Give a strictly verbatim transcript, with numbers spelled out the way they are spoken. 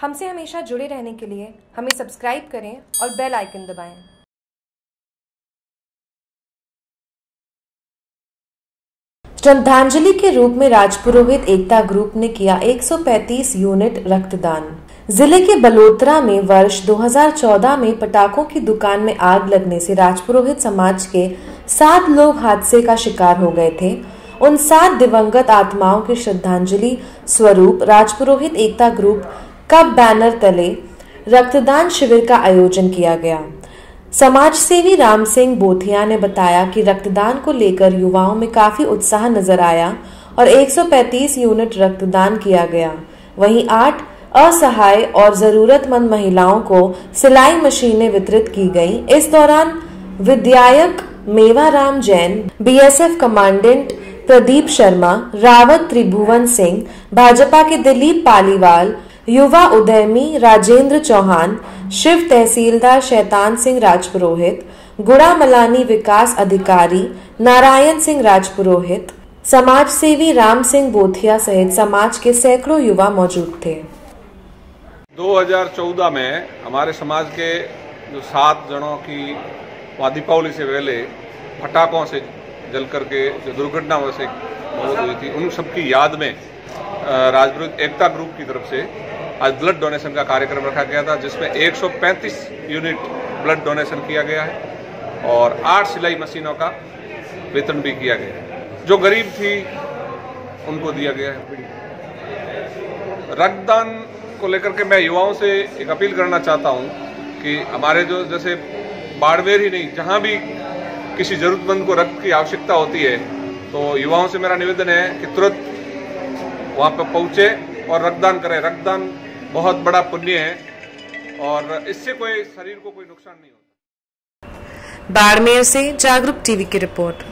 हमसे हमेशा जुड़े रहने के लिए हमें सब्सक्राइब करें और बेल आइकन दबाएं। श्रद्धांजलि के रूप में राजपुरोहित एकता ग्रुप ने किया एक सौ पैंतीस यूनिट रक्तदान। जिले के बलोत्रा में वर्ष दो हज़ार चौदह में पटाखों की दुकान में आग लगने से राजपुरोहित समाज के सात लोग हादसे का शिकार हो गए थे। उन सात दिवंगत आत्माओं की श्रद्धांजलि स्वरूप राजपुरोहित एकता ग्रुप का बैनर तले रक्तदान शिविर का आयोजन किया गया। समाज सेवी राम सिंह बोथिया ने बताया कि रक्तदान को लेकर युवाओं में काफी उत्साह नजर आया और एक सौ पैंतीस यूनिट रक्तदान किया गया। वहीं आठ असहाय और जरूरतमंद महिलाओं को सिलाई मशीनें वितरित की गई। इस दौरान विधायक मेवाराम जैन, बीएसएफ कमांडेंट प्रदीप शर्मा, रावत त्रिभुवन सिंह, भाजपा के दिलीप पालीवाल, युवा उद्यमी राजेंद्र चौहान, शिव तहसीलदार शैतान सिंह राजपुरोहित, गुड़ा मलानी विकास अधिकारी नारायण सिंह राजपुरोहित, समाज सेवी राम सिंह बोथिया सहित समाज के सैकड़ों युवा मौजूद थे। दो हज़ार चौदह में हमारे समाज के जो सात जनों की वहाँ दीपावली से पहले पटाखों से जल करके जो दुर्घटना से मौत हुई थी, उन सबकी याद में राजपुरोहित एकता ग्रुप की तरफ से आज ब्लड डोनेशन का कार्यक्रम रखा गया था, जिसमें एक सौ पैंतीस यूनिट ब्लड डोनेशन किया गया है और आठ सिलाई मशीनों का वितरण भी किया गया है। जो गरीब थी उनको दिया गया है। रक्तदान को लेकर के मैं युवाओं से एक अपील करना चाहता हूं कि हमारे जो जैसे बाड़मेर ही नहीं, जहां भी किसी जरूरतमंद को रक्त की आवश्यकता होती है, तो युवाओं से मेरा निवेदन है कि तुरंत वहां पर पहुंचे और रक्तदान करें। रक्तदान बहुत बड़ा पुण्य है और इससे कोई शरीर को कोई नुकसान नहीं होता। बाड़मेर से जागरूक टीवी की रिपोर्ट।